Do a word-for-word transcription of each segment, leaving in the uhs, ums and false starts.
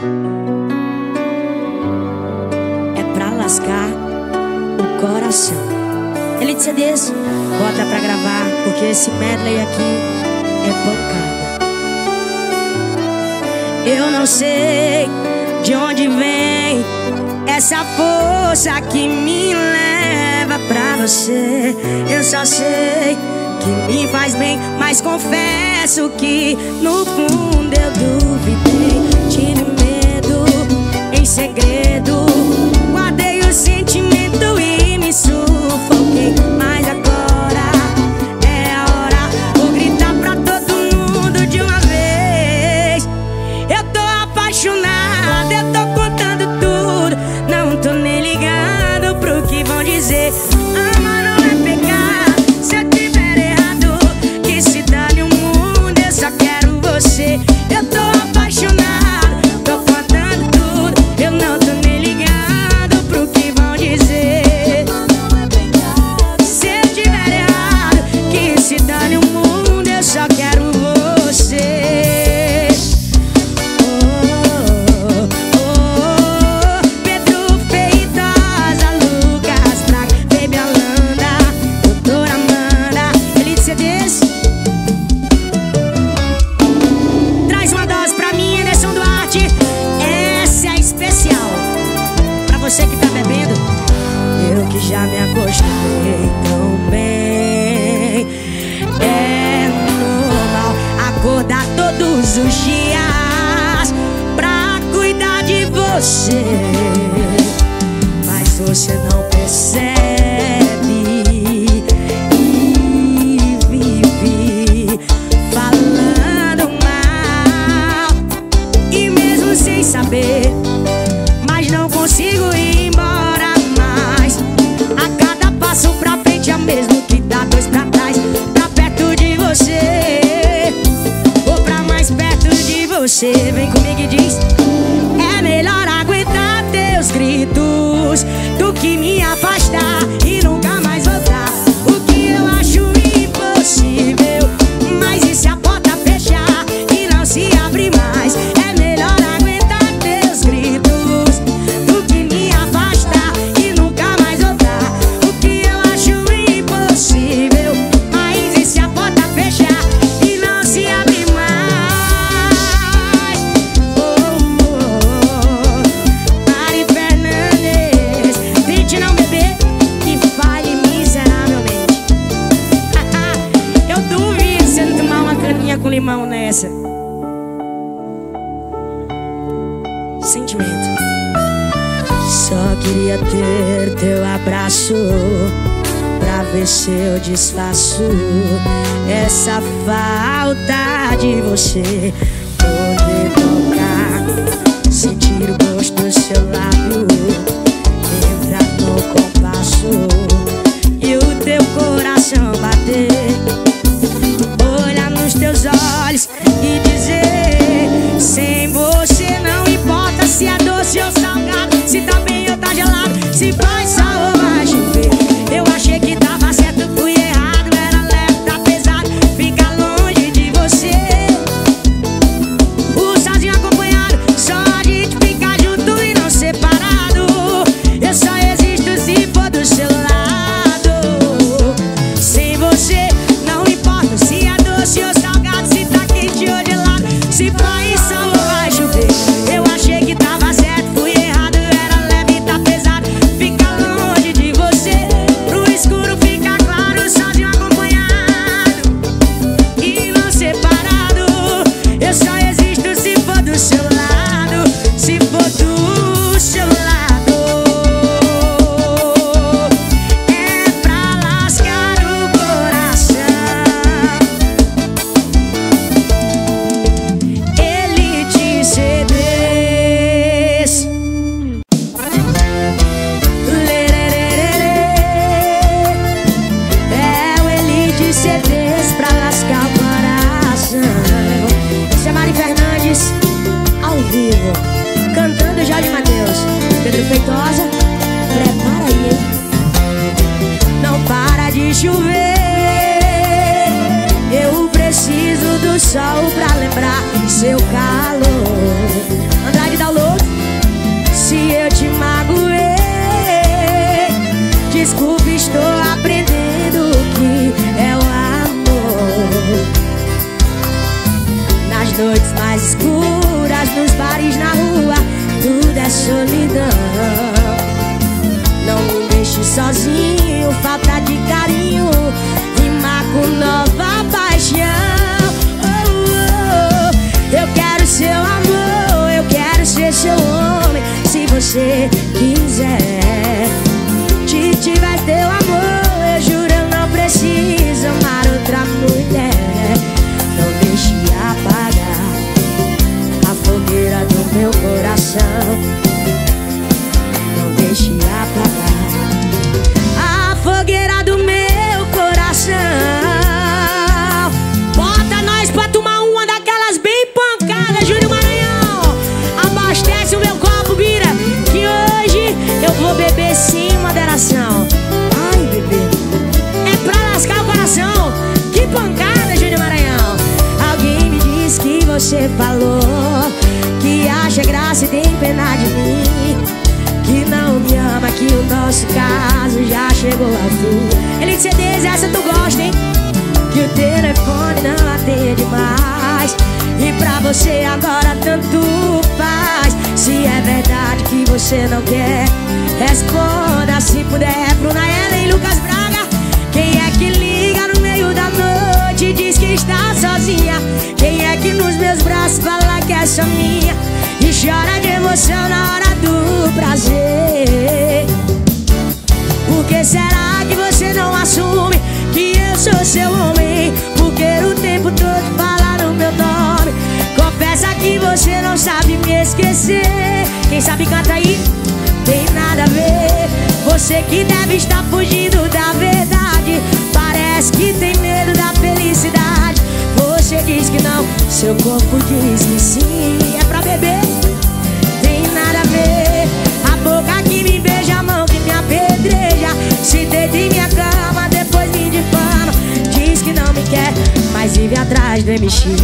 É pra lascar o coração. Ele de C Ds, bota pra gravar, porque esse medley aqui é pancada. Eu não sei de onde vem essa força que me leva pra você. Eu só sei que me faz bem, mas confesso que no fundo eu duvidei. Tive medo em segredo, guardei o sentimento e me sufoquei. Mas agora é a hora, vou gritar pra todo mundo de uma vez. Eu tô apaixonado, eu tô contando tudo, não tô nem ligando pro que vão dizer. Amar não é pecado, se eu tiver errado, que se dane o mundo, eu só quero você. Eu tô apaixonado, tô contando tudo, eu não tô nem ligando pro que vão dizer. Se eu tiver errado, que se dane o mundo, eu só quero você. Oh, oh, oh. Pedro Feitosa, Lucas Braga, Baby Holanda, Doutora Amanda, Elite C Ds. Traz uma dose pra mim, Anderson Duarte. Essa é especial pra você que tá bebendo. Eu que já me acostumei tão bem. É normal acordar todos os dias pra cuidar de você, mas você não percebe e vive falando mal. E mesmo sem saber, mas não consigo ir embora mais. A cada passo pra frente é o mesmo que dá dois pra trás. Pra perto de você, ou pra mais perto de você. Vem comigo e diz: é melhor aguentar teus gritos do que me afastar e nunca mais voltar. O que eu acho impossível, mas e se a porta fechar e não se abrir mais? É melhor aguentar teus gritos do que me afastar e nunca mais voltar. O que eu acho impossível, mas e se a porta fechar e não se abrir mais? Oh, oh, oh. Mari Fernandes, tente não beber e fale miseravelmente. Eu duvido você não tomar uma caninha com limão nessa. Sentimento. Só queria ter teu abraço pra ver se eu desfaço essa falta de você. Poder tocar, sentir o gosto do seu lábio, entrar no compasso e o teu coração bater. Olhar nos teus olhos e dizer: sem você não importa se é doce ou salgado, se tá bem ou tá gelado, se vai sol ou vai chover. Eu achei que tava certo, fui errado, era leve, tá pesado, fica longe de você. O sozinho acompanhado, só a gente ficar junto e não separado. Eu só existo se for do seu lado. Sem você não importa se é doce ou salgado, se tá quente ou gelado, se vai sol ou vai chover. Eu achei que tava certo, fui errado, era leve, tá pesado, fica longe de você. Pro escuro fica claro, sozinho acompanhado e não separado. Eu só existo se for do seu lado, se for do seu lado. É pra lascar o coração. Elite C Ds. Lerererê. É o Elite C Ds pra lascar o coração. Esse é Mari Fernandes, ao vivo, cantando Jorge Mateus. Pedro Feitosa, prepara aí, hein? Não para de chover, eu preciso do sol pra lembrar seu calor. Andrade dá o você quiser. Se tiver teu amor, eu juro eu não preciso amar outra mulher. Não deixe apagar a fogueira do meu coração. Não deixe apagar a fogueira do meu coração. Bota nós pra tomar uma daquelas bem pancadas, Júnior Maranhão. Abastece o meu copo, Bira, que hoje eu vou beber sem moderação. Ai, bebê, é pra lascar o coração. Que pancada, Júnior Maranhão. Alguém me disse que você falou que acha graça e tem pena de mim, que não me ama, que o nosso caso já chegou ao fim. Ele disse, essa tu gosta, hein? Que o telefone não atende mais, e pra você agora tanto faz. Se é verdade que você não quer, responda se puder. Bruna Ellen e Lucas Braga. Quem é que liga no meio da noite e diz que está sozinha? Quem é que nos meus braços fala que é só minha e chora de emoção na hora do prazer? Por que será que você não assume que eu sou seu homem? Porque o tempo todo fala no meu nome. Confessa que você não sabe me esquecer. Quem sabe canta aí. Tem nada a ver. Você que deve estar fugindo da verdade. Parece que tem medo da felicidade. Você diz que não, seu corpo diz que sim. É pra beber. Tem nada a ver. A boca que me beija, a mão que me apedreja, se deita em minha cama, depois me difama. Diz que não me quer, mas vive atrás do M X.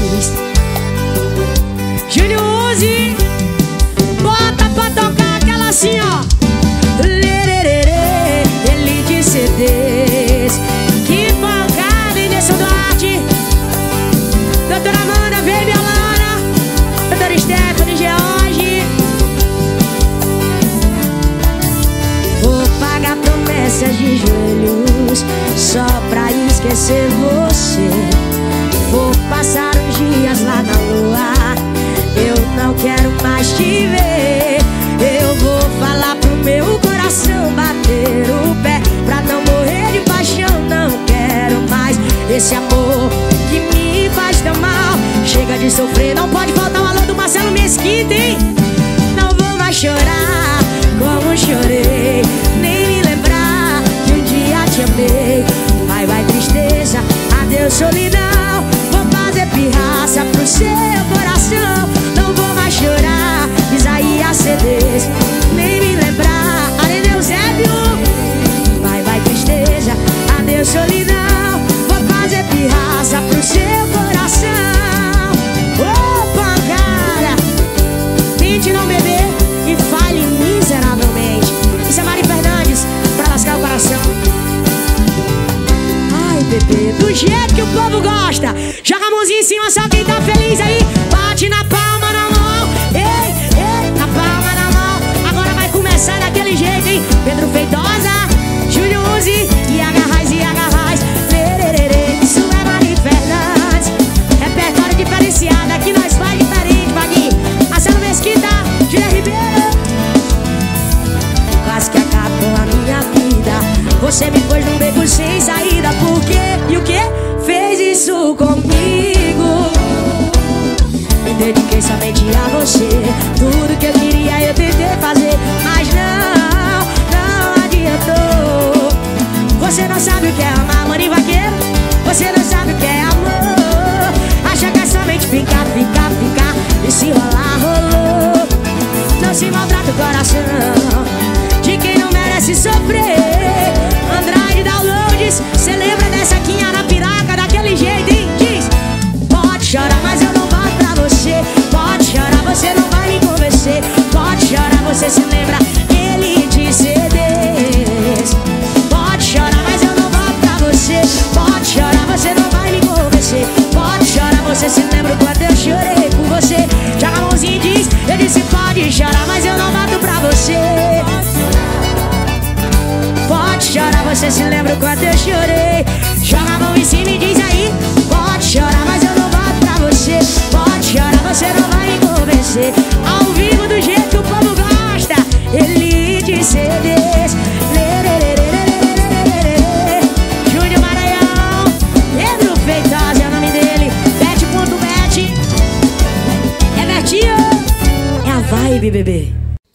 Júnior Uzi, bota pra tocar aquela assim, ó. Lererê, Elite C Ds. Que pancada, Inderson Duarte. Doutora Amanda, Baby Alana, doutora Stephanie George. Vou pagar promessas de joelhos só pra esquecer você. Vou passar uns dias lá na lua, eu não quero mais te ver. Eu vou falar pro meu coração bater o pé pra não morrer de paixão. Não quero mais esse amor que me faz tão mal. Chega de sofrer, não pode faltar o alô do Marcelo Mesquita, hein? Não vou mais chorar como chorei, nem me lembrar que um dia te amei. Vai, vai tristeza, adeus solidão. Vou fazer pirraça pro seu coração. Não vou mais chorar, Isaías C Ds, nem me lembrar. Adeus Zébio. Vai, vai tristeza, adeus solidão. Vou fazer pirraça pro seu coração. Ô, pancada, tente não beber e fale miseravelmente. Isso é Mari Fernandes, pra lascar o coração. Ai, bebê, do jeito que o povo gosta. Joga a mãozinha em cima, só quem tá feliz aí. Bate na palma na mão. Ei, ei, na palma na mão. Agora vai começar daquele jeito, hein? Pedro Feitosa, Júnior Uzi e agarrais e agarrais. Lererê, isso é Mari Fernandes. Repertório diferenciado, aqui nós faz diferente, Vaguinho. Marcelo Mesquita, Julia Ribeiro. Quase que acabou a minha vida. Você me pôs num beco sem saída. Por quê? E o quê? Fez isso comigo. Me dediquei somente a você. Tudo que eu queria eu tentei fazer, mas não, não adiantou. Você não sabe o que é amar, mano e vaqueiro. Você não sabe o que é amor. Acha que é somente ficar, ficar, ficar e se rolar, rolou. Não se maltrata o coração de quem não merece sofrer. Andrade Downloads, cê lembra dessa quinha na piraca, daquele jeito, hein? Diz, pode chorar, mas eu não volto pra você. Pode chorar, você não vai me convencer. Pode chorar, você se lembra, Elite C Ds. Pode chorar, mas eu não volto pra você. Pode chorar, você não vai me convencer. Pode chorar, você se lembra quando eu chorei por você. Joga a mãozinha e diz, eu disse pode chorar, mas eu não volto pra você. Pode chorar, você se lembra quando eu chorei. Joga a mão em cima e diz aí, pode chorar, mas eu não volto pra você. Pode chorar, você não vai me convencer. Ao vivo do jeito que o povo gosta. Ele baby, bebê.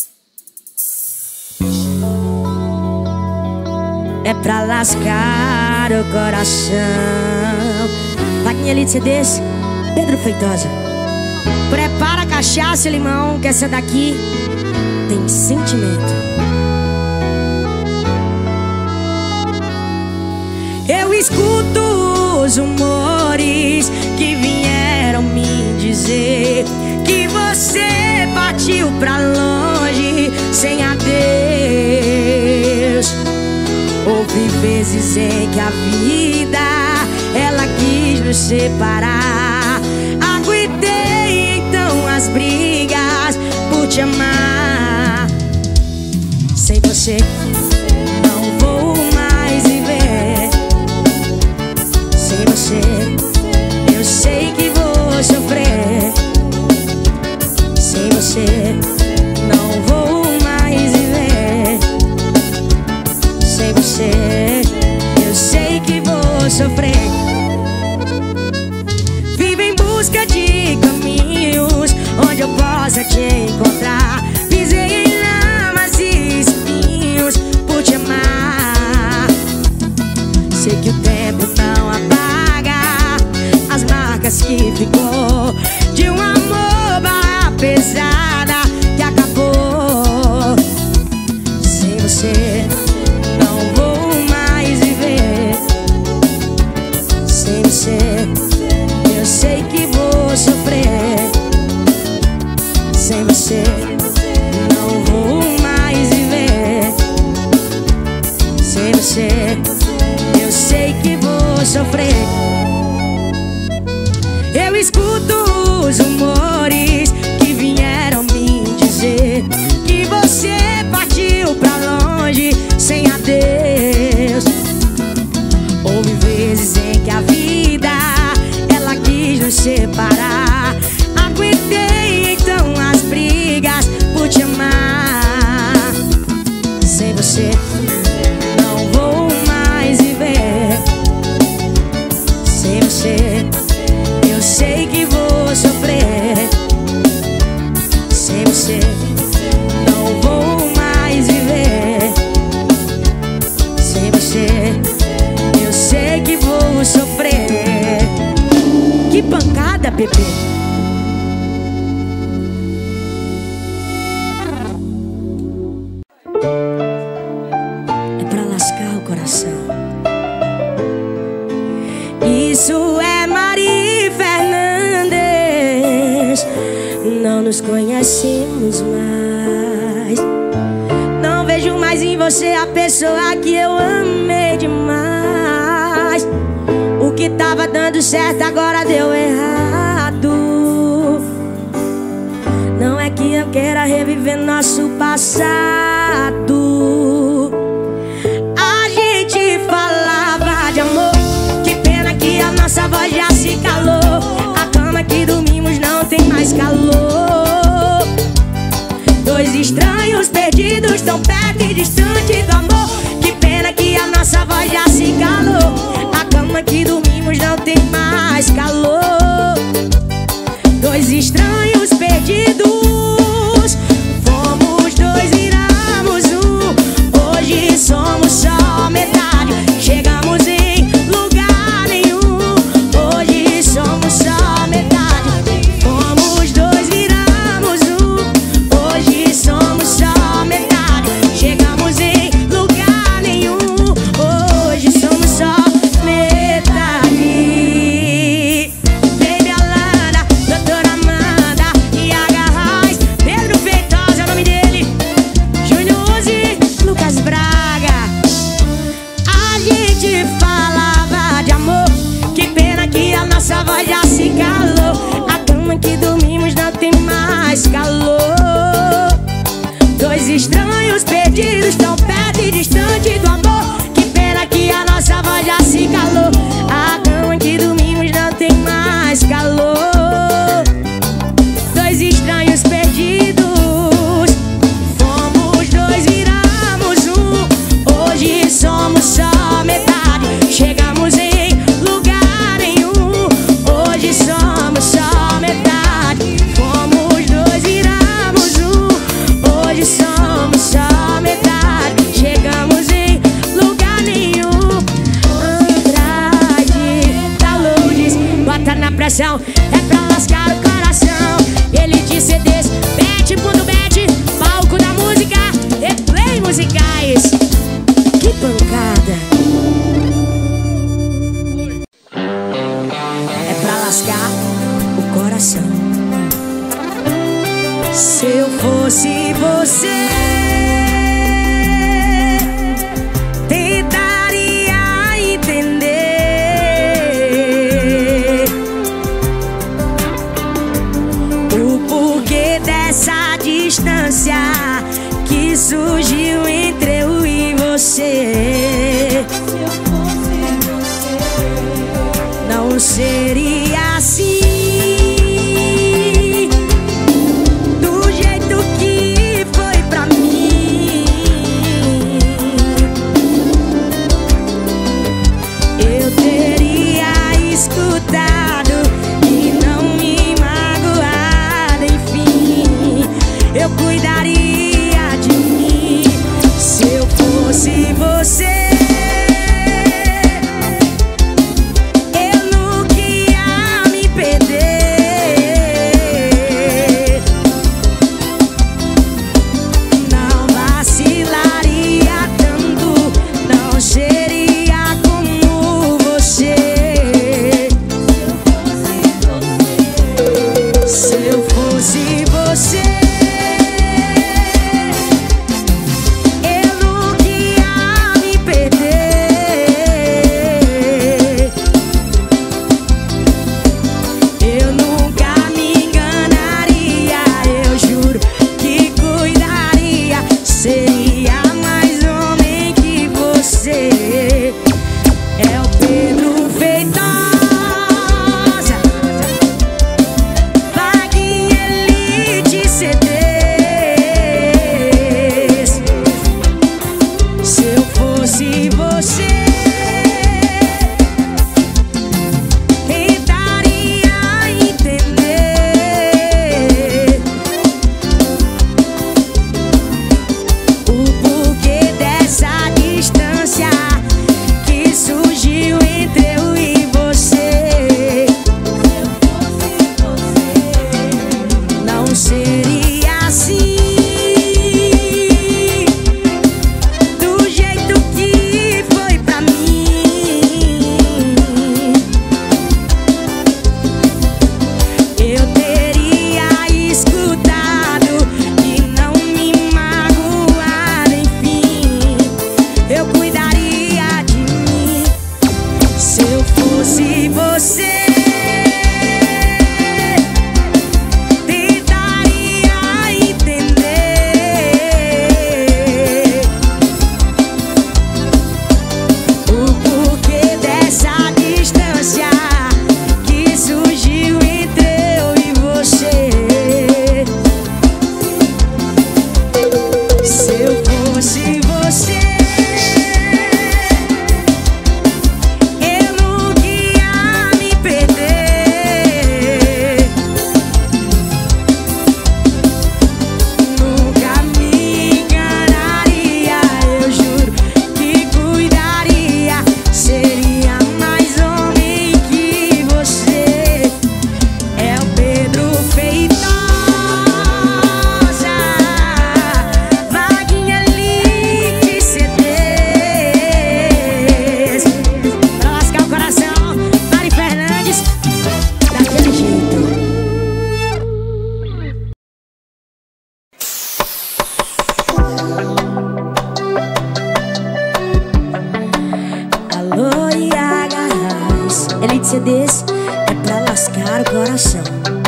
É pra lascar o coração. Vaquinha ali de C Ds, Pedro Feitosa. Prepara a cachaça e limão, que essa daqui tem sentimento. Eu escuto os rumores que vieram me dizer que você partiu pra longe sem adeus. Houve vezes em que a vida ela quis nos separar. Aguentei então as brigas por te amar. Sem você não vou mais viver. Sem você eu sei que vou sofrer. Sem você não vou mais viver. Sem você eu sei que vou sofrer. Vivo em busca de caminhos onde eu possa te encontrar. Pisei em lamas e espinhos por te amar. Sei que o tempo não apaga as marcas que ficou de um amor barra pesada que acabou. Sem você não vou mais viver. Sem você eu sei que vou sofrer. Sem você não vou mais viver. Sem você eu sei que vou sofrer. Eu escuto os rumores que vieram me dizer que você partiu pra longe sem adeus. Houve vezes em que a vida ela quis nos separar. Aguentei então as brigas por te amar. Sem você não vou mais viver. Sem você eu sei que vou sofrer. Sem você não vou mais viver. Sem você eu sei que vou sofrer. Que pancada, bebê. É pra lascar o coração. Isso é Mari Fernandes. Não nos conhecemos mais. Não vejo mais em você a pessoa que eu amei demais. O que tava dando certo agora deu errado. Não é que eu queira reviver nosso passado. A gente falava de amor. Que pena que a nossa voz já se calou. A cama que dormimos não tem mais calor. Dois estranhos perdidos tão perto e distante do amor. Que pena que a nossa voz já se calou. A cama que dormimos não tem mais calor. Dois estranhos perdidos. Fomos dois, viramos um. Hoje somos só metade. Chegamos em lugar nenhum. Hoje somos só metade. Fomos dois, viramos um. Hoje somos só metade. Chegamos em lugar nenhum. Hoje somos só metade. Baby Alana, doutora Amanda, Se eu fosse você, tentaria entender o porquê dessa distância que surgiu entre eu e você. Se eu fosse você, não seria assim, do jeito que foi pra mim. Eu teria escutado e não me magoado. Enfim, eu cuidaria de mim. Se eu fosse você, C Ds é pra lascar o coração.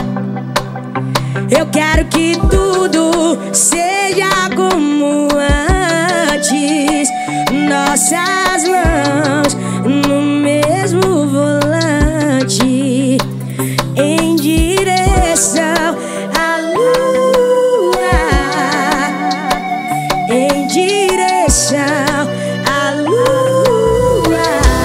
Eu quero que tudo seja como antes, nossas mãos no mesmo volante, em direção à lua, em direção à lua.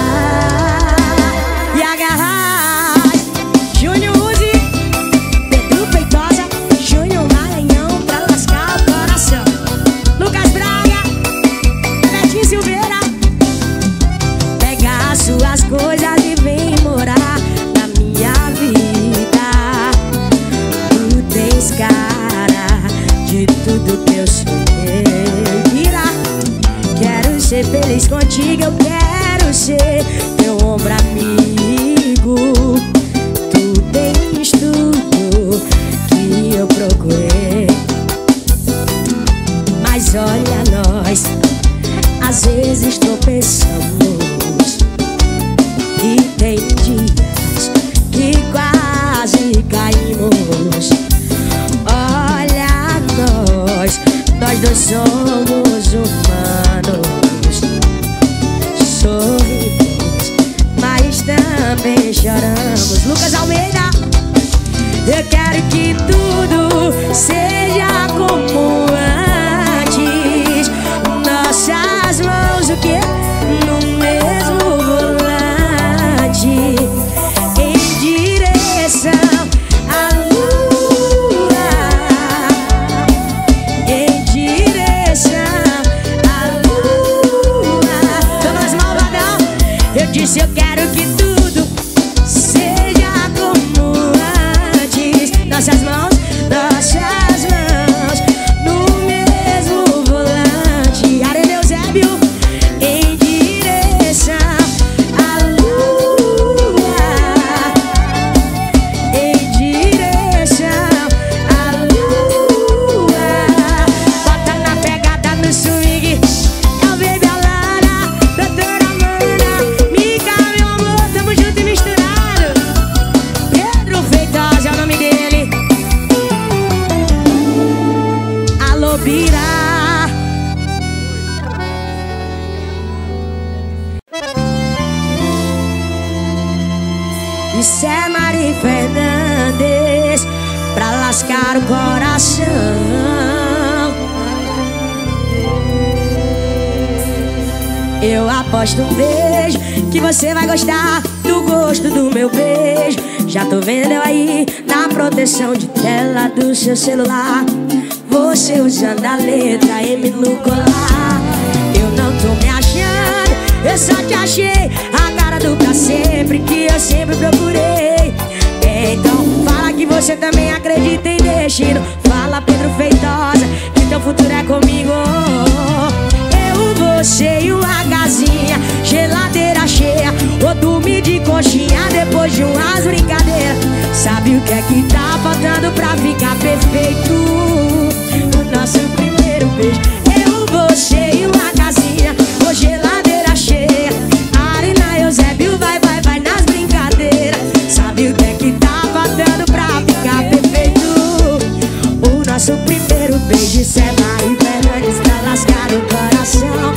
E agarrar Júnior Uzi, Pedro Feitosa, Júnior Maranhão pra lascar o coração. Lucas Braga, Betinho Silveira, pega as suas coisas e vem morar na minha vida. Tu tens cara de tudo que eu sonhei. Mira, quero ser feliz contigo, eu quero ser teu ombro amigo. Tu tens tudo que eu procurei. dois somos humanos, sorrimos, mas também choramos. Lucas Almeida. Eu quero que tudo seja como antes, nossas mãos o quê? No mesmo volante, em direção à lua, em direção à lua. Vamos, malvadão. Eu disse eu quero que tudo seja como antes, nossas mãos, nossas mãos no mesmo volante. Arena Eusébio, em direção à lua, em direção à lua. Bota na pegada no swing, é o Baby Alana, doutora Amanda, Mica, meu amor, tamo junto e misturado. Pedro Feitosa é o nome dele. Alô, Bira. Isso é Mari Fernandes, pra lascar o coração. Eu aposto um beijo que você vai gostar do gosto do meu beijo. Já tô vendo eu aí na proteção de tela do seu celular, você usando a letra M no colar. Eu não tô me achando, eu só te achei a cara do pra sempre que eu sempre procurei. Então fala que você também acredita em destino. Fala, Pedro Feitosa, que teu futuro é comigo. Eu, você e uma casinha, geladeira cheia, ou dormir de coxinha depois de umas brincadeiras. Sabe o que é que tá faltando pra ficar perfeito? O nosso primeiro beijo. Eu, você e uma casinha, ou geladeira cheia, Arena Eusébio, vai, vai, vai nas brincadeiras. Sabe o que é que tá faltando pra ficar perfeito? O nosso primeiro beijo. Isso é Mari Fernandes, pra lascar o coração.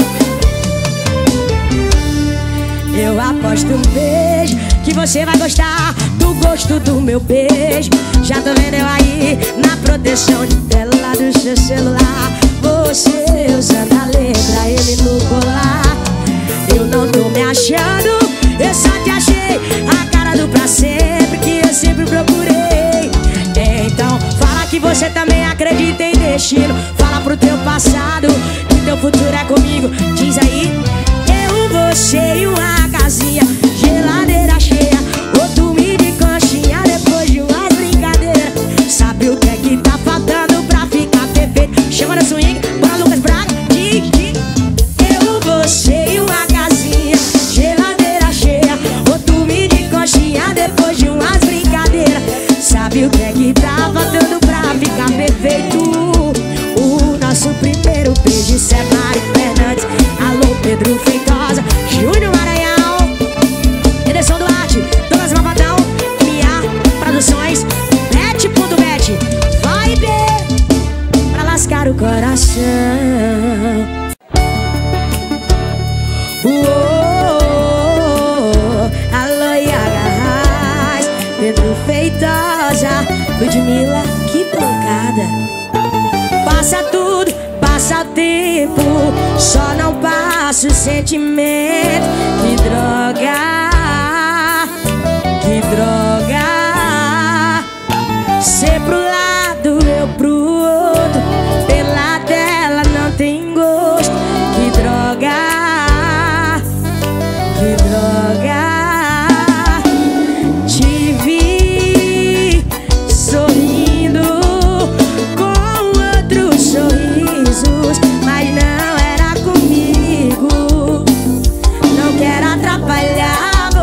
Eu aposto um beijo que você vai gostar do gosto do meu beijo. Já tô vendo eu aí na proteção de tela do seu celular, você usando a letra M no colar. Eu não tô me achando, eu só te achei a cara do pra sempre que eu sempre procurei. Então fala que você também acredita em destino. Fala pro teu passado que teu futuro é comigo. Diz aí. Eu, você e uma casinha, geladeira cheia, ou dormir de coxinha depois de umas brincadeiras. Sabe o que é que tá faltando pra ficar perfeito? Chama no swing, bora Lucas Braga, diz, diz. Eu, você e uma casinha, geladeira cheia, ou dormir de coxinha depois de umas brincadeiras. Sabe o que é que tá faltando pra ficar perfeito? O nosso primeiro beijo. Isso é Mari Fernandes. Alô, Pedro Feitosa, Júnior Maranhão, Ederson Duarte, Douglas Malvadão, M A Produções, Bet.bet. Vai ver pra lascar o coração. Uou, alô, Iagás, Pedro Feitosa, Ludmilla, que pancada. Passa tudo, passa o tempo, só não passa o sentimento. Que droga, que droga. Ser pro lado, eu pro outro, pela tela não tem gosto. Que droga, que droga. Te vi sorrindo com outros sorrisos, mas não era comigo. Não quero atrapalhar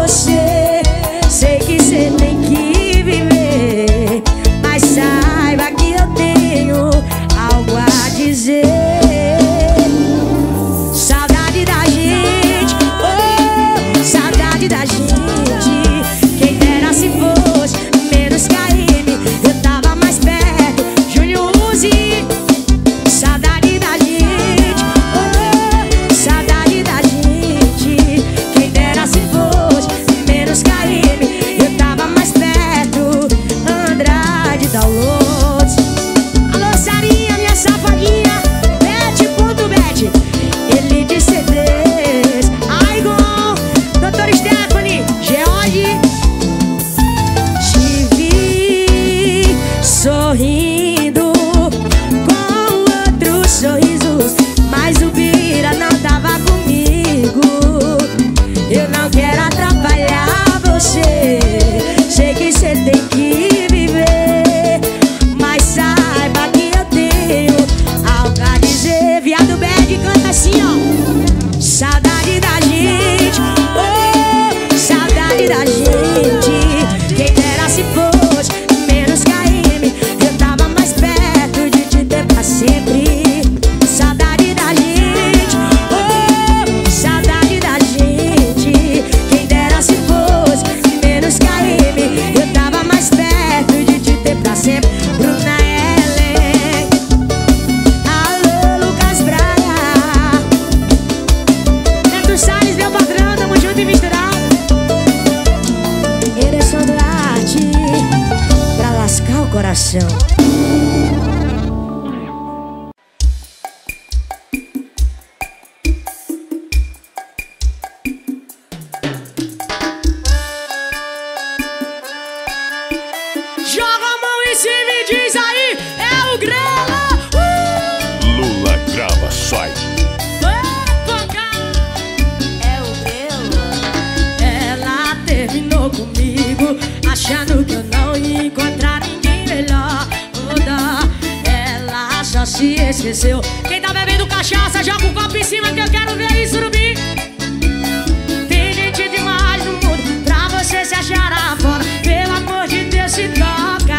esqueceu. Quem tá bebendo cachaça, joga o copo em cima que eu quero ver isso, Surubim. Tem gente demais no mundo pra você se achar afora. Pelo amor de Deus, se toca.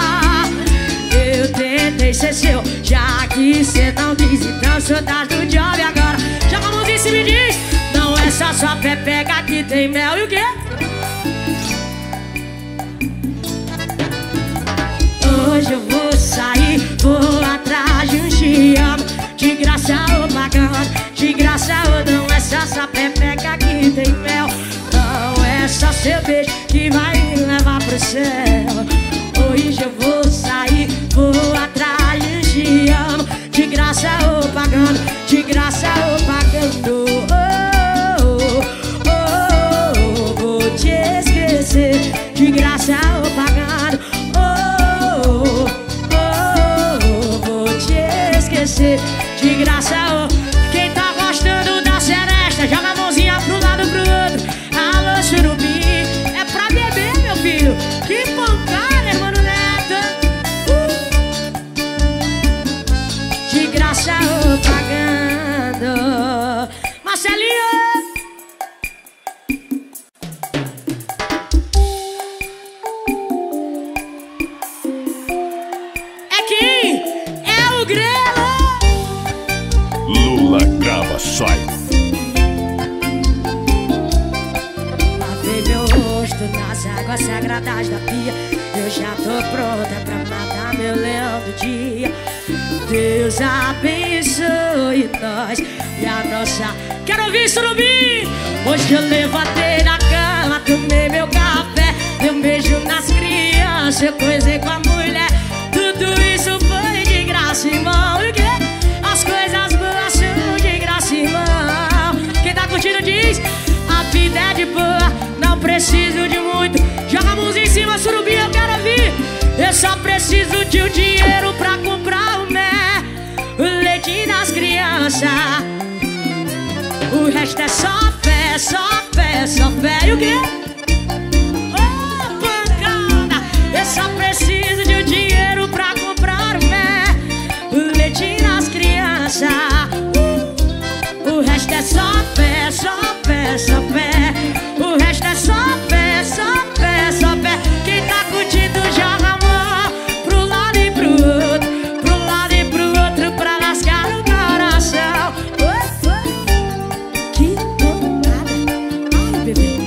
Eu tentei ser seu, já que cê não quis, então sou das do job agora. Joga a mãozinha e se me diz, não é só sua pepeca que tem mel e o quê? Hoje eu vou sair, vou atrás de um te amo. De graça ou pagando, de graça ou não. É só sua pepeca que tem mel. Não é só seu beijo que vai me levar pro céu. Hoje eu vou sair, vou atrás de um te amo. De graça ou pagando, de graça ou pagando. Oh, oh, oh, oh, vou te esquecer. De graça ou pagando. De graça, oh. Quem tá gostando da seresta, joga a mãozinha pro lado pro outro. Alô, Surubim, é pra beber, meu filho. Que pancada, irmão Neto. uh. De graça, oh, pagando. Marcelinho. É quem? É o Grelo. Lula grava, sai. Lavei meu rosto nas águas sagradas da pia. Eu já tô pronta pra matar meu leão do dia. Deus abençoe nós e a nossa. Quero ouvir, Surubim! Hoje eu levantei na cama, tomei meu café, dei um beijo nas crianças, eu coisei com a mulher. Tudo isso foi de graça, irmão. E o quê? As coisas boas são de graça, irmão. Quem tá curtindo diz, a vida é de boa, não preciso de muito. Joga a mãozinha em cima, Surubim, eu quero ouvir. Eu só preciso de um dinheiro pra comprar o mé, o leite das crianças. O resto é só fé, só fé, só fé. E o quê? Oh, pancada. Eu só preciso de um dinheiro pra comprar o mé, o leite das crianças. O resto é só fé, só fé, só fé. O resto é só fé, só fé, só fé. Quem tá curtindo joga a mão pro lado e pro outro, pro lado e pro outro, pra lascar o coração. Oh, oh. Que pancada. Ai, bebê.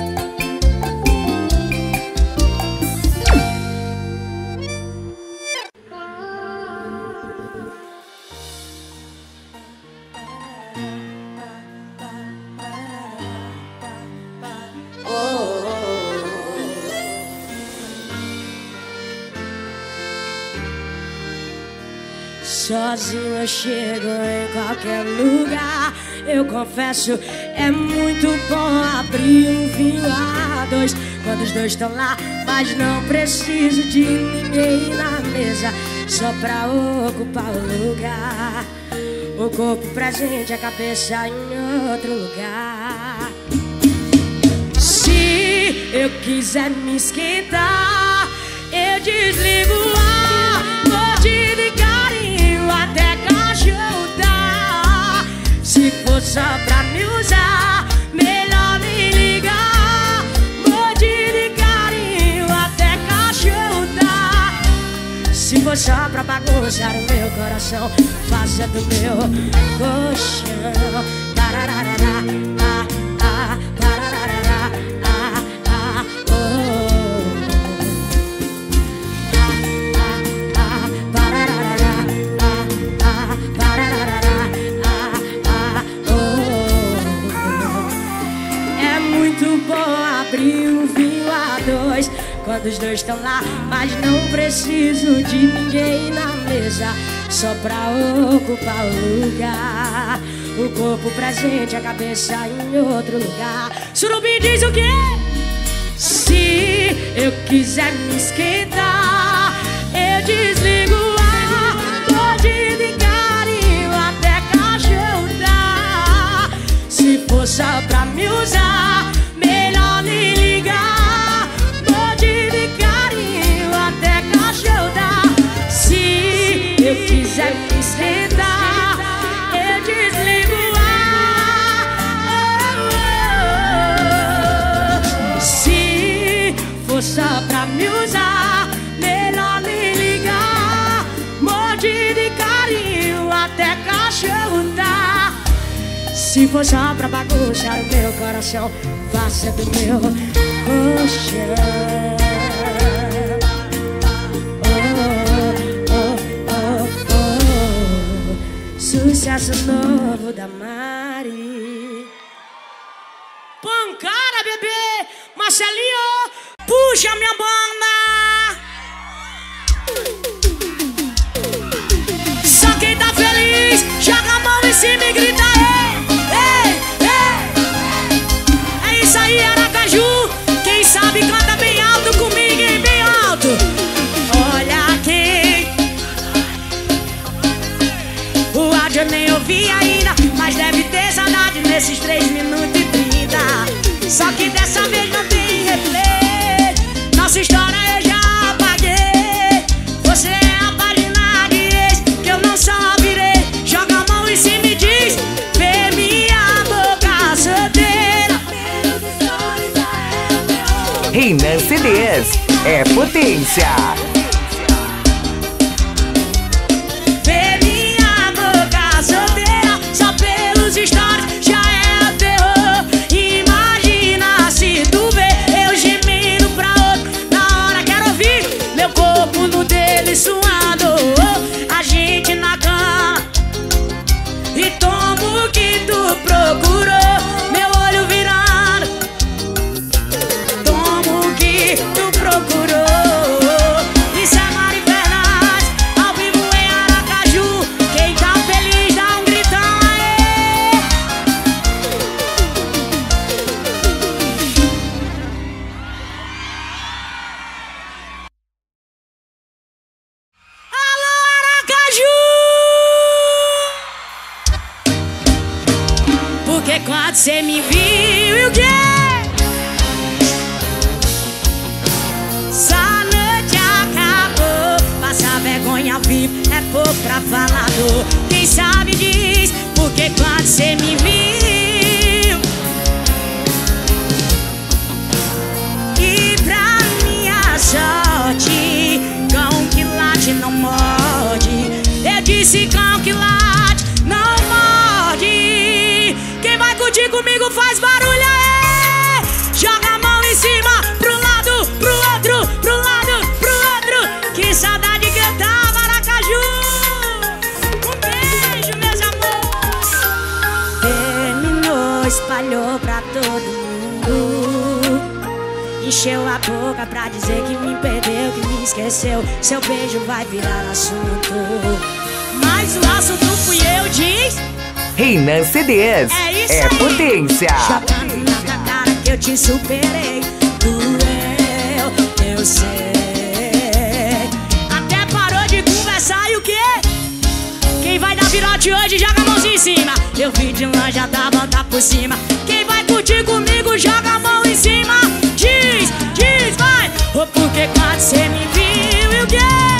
Sozinho eu chego em qualquer lugar. Eu confesso, é muito bom abrir um vinho a dois quando os dois estão lá, mas não preciso de ninguém na mesa só pra ocupar o lugar. O corpo presente, a cabeça em outro lugar. Se eu quiser me esquentar, eu desligo o ar, vou te ligar até cachorro dá. Se for só pra me usar, melhor me ligar. Vou de carinho até cachorro dá. Se for só pra bagunçar o meu coração, faça do meu colchão. Tarararara, ah, ah, tarararara, ah, ah, oh. Abrir um vinho a dois quando os dois estão lá, mas não preciso de ninguém na mesa só pra ocupar o lugar. O corpo presente, a cabeça em outro lugar. Surubim diz o quê? Se eu quiser me esquentar, eu desligo o ar, vou de carinho até cachorro dá. Se for só pra me usar, melhor me ligar. Vou de carinho até cachorro dá. Se eu quiser me esquentar, cachorro tá. Se for só pra bagunçar o meu coração, faça do meu colchão. Sucesso novo da Mari. Pancada, bebê. Marcelinho, puxa minha banda. Só quem tá feliz, joga a mão em cima e grita ei, ei, ei. É isso aí, Aracaju. Quem sabe canta bem alto comigo e bem alto. Olha aqui, o áudio eu nem ouvi ainda, mas deve ter saudade nesses três minutos e trinta. Só que dessa vez não tem replay. Nossa história eu já apaguei. Você é a página de ex que eu não só virei. Joga a mão em cima e diz: vê minha boca solteira. Renan C Ds é potência. Solteira, só pelos stories já é terror. Imagina se tu vê eu gemendo pra outro. Na hora quero ouvir meu corpo no dele suado. A gente na cama e toma o que tu procurou. Meu olho virando, toma o que tu procurou. Isso é Mari Fernandes, ao vivo em Aracaju. Quem tá feliz dá um gritão aí. Alô, Aracaju! Porque quando cê me viu, e o quê? Essa noite acabou. Passar vergonha ao vivo é pouco pra falador. Quem sabe diz, porque quando cê me viu. E pra minha sorte, cão que late não morde. Eu disse cão que late não morde. Quem vai curtir comigo faz barulho aí. Joga a mão em cima, pro lado, pro outro, pro lado, pro outro. Que saudade que eu tava, Aracaju. Um beijo, meus amores. Terminou, espalhou pra todo mundo. Encheu a boca pra dizer que me perdeu, que me esqueceu. Seu beijo vai virar assunto, mas o assunto fui eu, diz. Renan C Ds É isso é aí. potência. Jogando na tua cara que eu te superei. Doeu, eu sei. Até parou de conversar e o quê? Quem vai dar virote hoje joga a mãozinha em cima. Eu vi de longe a da volta por cima. Quem vai curtir comigo joga a mão em cima. Diz, diz, vai. Ou porque quando cê me viu e o quê?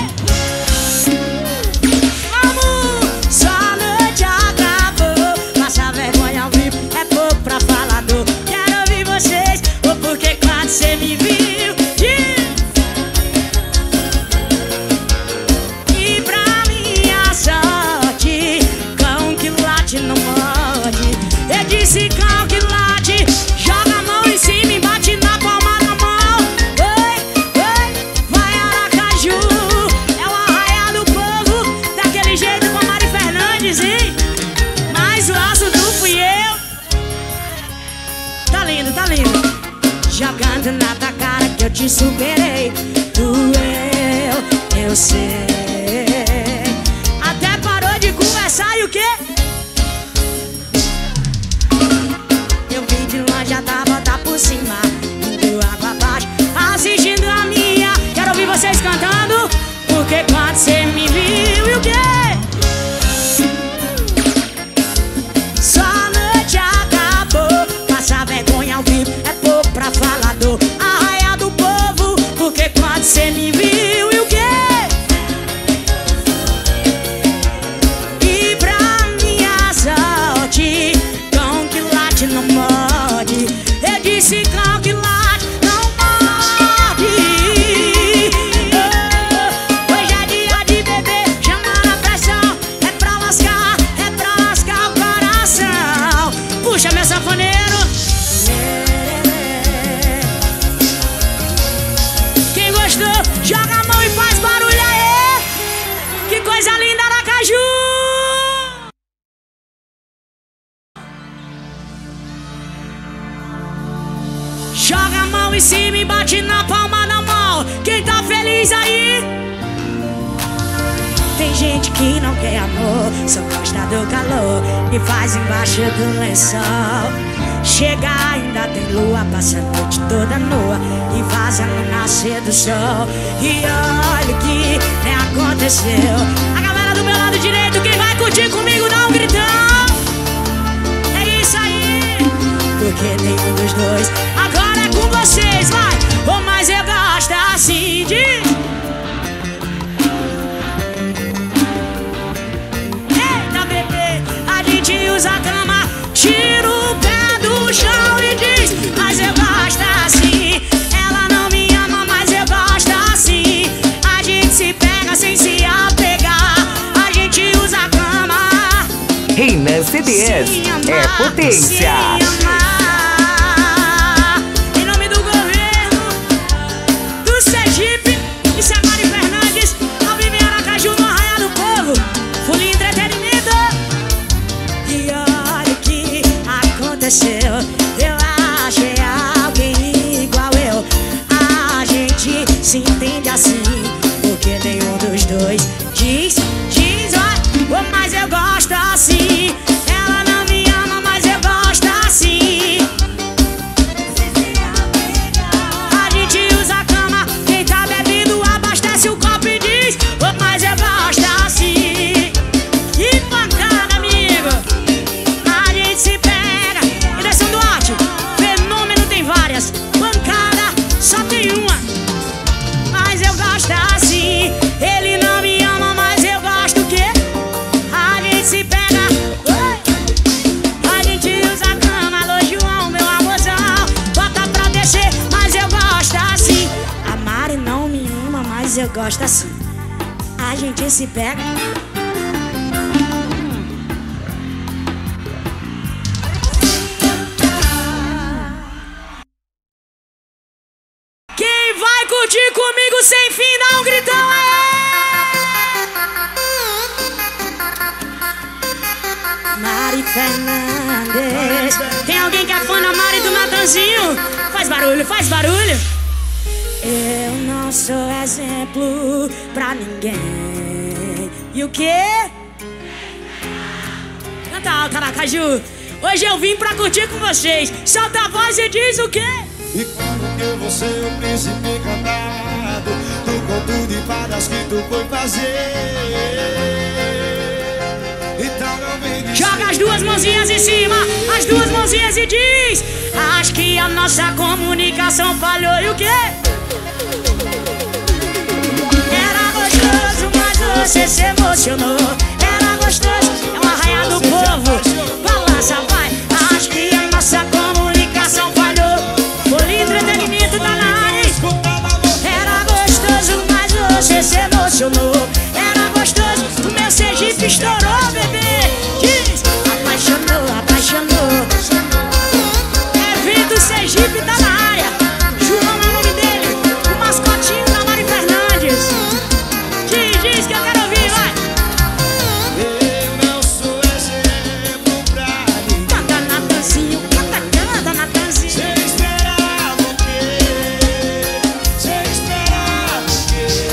Vamos, só a noite acabou. Passa vergonha ao vivo é pouco pra falador. Quero ouvir vocês. Ou porque quando cê me viu, diz. E pra minha sorte, cão que late não morde. Eu disse cão que late. Joga a mão em cima e bate na palma da mão. Oi, oi, vai Aracaju. É o arraial do povo, daquele jeito com Mari Fernandes, hein? Mas o assunto fui eu. Tá lindo, tá lindo. Jogando na tua cara que eu te superei. Doeu, eu sei. Até parou de conversar e o quê? Eu vi de longe já tava tá por cima, indo água abaixo, assistindo a minha. Quero ouvir vocês cantando. Porque quando cê me viu e o quê? Só a noite acabou. Passar vergonha ao vivo é pouco pra falador. Arraia do povo. Porque quando cê me viu e o quê? E pra em cima e bate na palma da mão. Quem tá feliz aí? Tem gente que não quer amor, só gosta do calor e faz embaixo do lençol. Chega, ainda tem lua, passa a noite toda nua e fazendo nascer do sol. E olha o que nem aconteceu. A galera do meu lado direito, quem vai curtir comigo dá um gritão. É isso aí, porque nenhum dos dois. Agora é com vocês, vai. Oh, mas eu gosto assim de... Usa a cama, tira o pé do chão e diz: mas eu gosto assim. Ela não me ama, mas eu gosto assim. A gente se pega sem se apegar. A gente usa a cama. Renan C Ds é potência. Em nome do governo do Sergipe, isso é Mari Fernandes, ao vivo em Aracaju, no Arraial do Povo. Folia Entretenimento. E olha o que aconteceu. Eu achei alguém igual eu. A gente se entende assim, porque nenhum dos dois diz, diz, ó, oh, mas eu gosto assim. Ela não me ama, mas eu gosto assim. A gente usa a cama, quem tá bebendo abastece o copo e diz: oh, mas eu gosto assim. Que pancada, amigo. A gente se pega. E desce um Duarte, fenômeno tem várias, pancada só tem uma. Mas eu gosto assim. Ele não me ama, mas eu gosto o quê? A gente se pega. Oi. A gente usa a cama. Alô, João, meu amorzão, bota pra descer, mas eu gosto assim. A Mari não me ama, mas eu gosto assim. A gente se pega. Quem vai curtir comigo sem fim, dá um gritão aí! Mari Fernandes. Tem alguém que é fã da Mari do Natanzinho? Faz barulho, faz barulho. Eu não sou exemplo pra ninguém. E o quê? Canta alto, Aracaju. Hoje eu vim pra curtir com vocês. Solta a voz e diz o quê? E como que eu vou ser o príncipe encantado do conto de fadas que tu foi fazer? Então não vem dizer. Joga as duas mãozinhas em cima, as duas mãozinhas e diz: acho que a nossa comunicação falhou. E o quê? Era gostoso, mas você se emocionou. Era gostoso, é uma arraia do povo. Balança, vai. Acho que a nossa comunicação falhou. Folia Entretenimento da Nari. Era gostoso, mas você se emocionou. Era gostoso, o meu Sergipe estourou, bebê. Diz: apaixonou, apaixonou. Evento Sergipe tá na área. João é o nome dele, o mascotinho da Mari Fernandes. Diz, diz que eu quero ouvir, vai. Eu não sou exemplo pra ninguém. Canta, Natanzinho, canta, canta, Natanzinho. Você esperava o quê? Você esperava o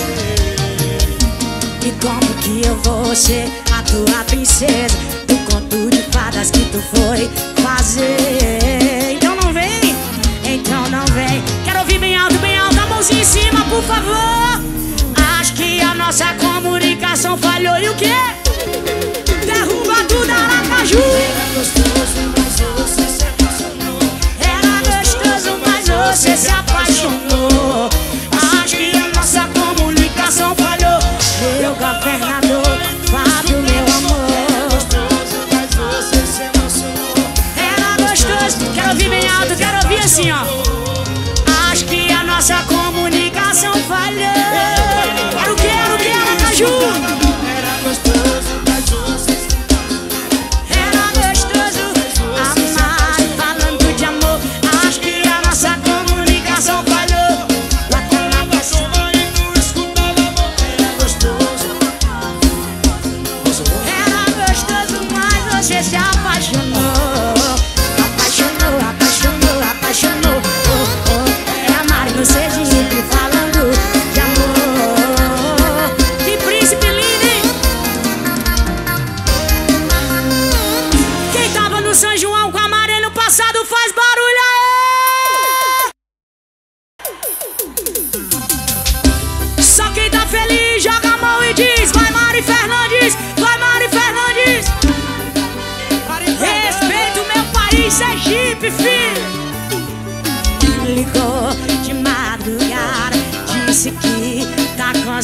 quê? E como que eu vou ser a tua princesa do conto de fadas que tu foi fazer? Então não vem, então não vem. Quero ouvir bem alto, bem alto, a mãozinha em cima, por favor. Acho que a nossa comunicação falhou. E o quê? Derruba tudo, Aracaju. Era gostoso, mas você se apaixonou. Era gostoso, mas você se apaixonou. Acho que a nossa comunicação falhou. Meu governador, Fábio, meu amor. Gostoso, mas você se emocionou. Era gostoso, quero ouvir bem alto, quero ouvir assim, ó. Acho que a nossa comunicação falhou. Era o que, era o que, Aracaju? Era gostoso, mas você se Era gostoso, amar falando de amor. Acho que a nossa comunicação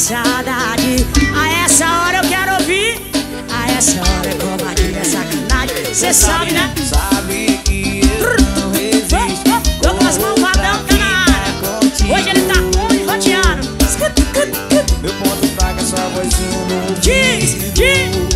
saudade. A essa hora eu quero ouvir. A essa hora é covardia, é sacanagem. Cê sabe, né? Sabe que eu não resisto. Tô com as mãos padrão, tá na área. Hoje ele tá roteando. Meu ponto fraco é sua vozinha no Diz, diz.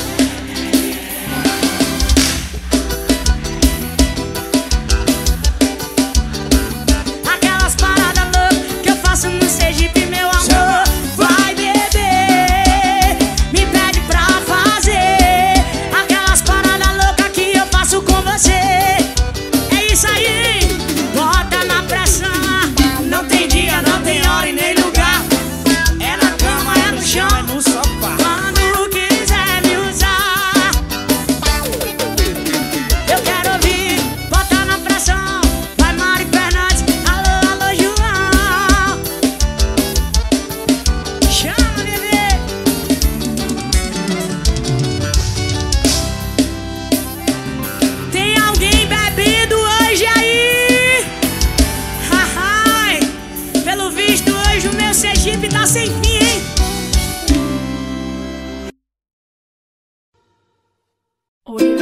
Aquelas paradas loucas que eu faço no Sergipe, meu amor. Vai beber, me pede pra fazer. Aquelas paradas loucas que eu faço com você. É isso aí, bota na pressão. Não tem dia, não tem hora e nem lugar. É na cama, é no chão, é no sofá. quando quiser me usar. Eu quero ouvir, bota na pressão. Vai Mari Fernandes, alô, alô João. Chama, bebê. Tem alguém bebido hoje aí? Ai, pelo visto hoje o meu Sergipe tá sem fim, hein? Audio